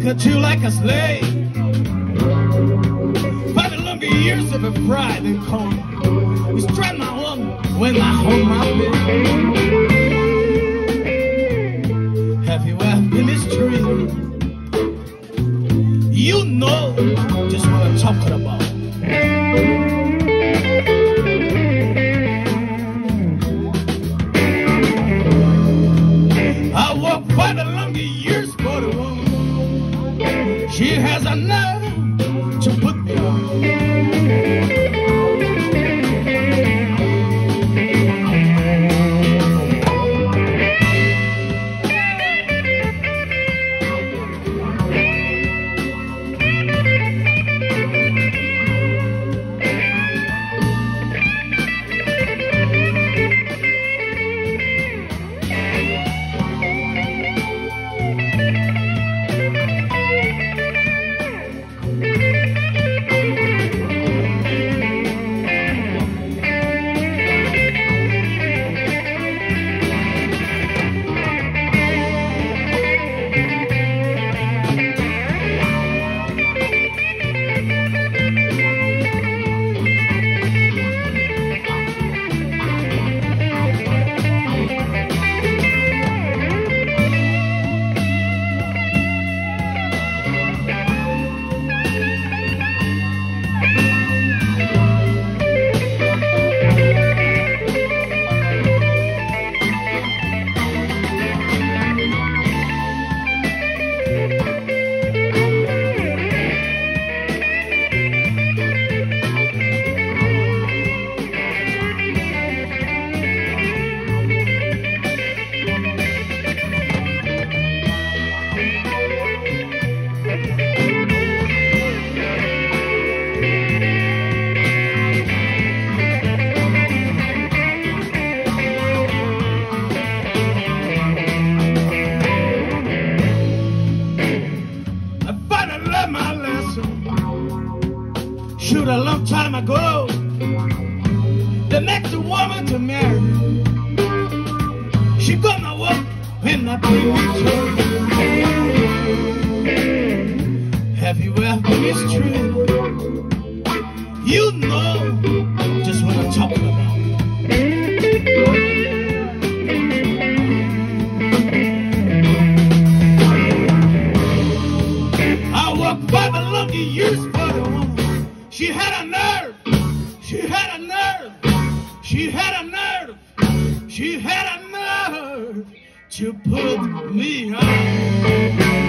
at you like a slave. By the longer years of a pride and calm, you strike my woman when I hold my bed. Have you ever been mistreated? You know just what I'm talking about. I walk by the longer years for the woman. She has a nerve to put me on. Shoot, a long time ago, the next woman to marry, she gonna walk when I bring return. Have you ever been mistreated? You know just what I'm talking about. I walk by the longer years for the woman. She had a nerve, she had a nerve, she had a nerve, she had a nerve to put me on.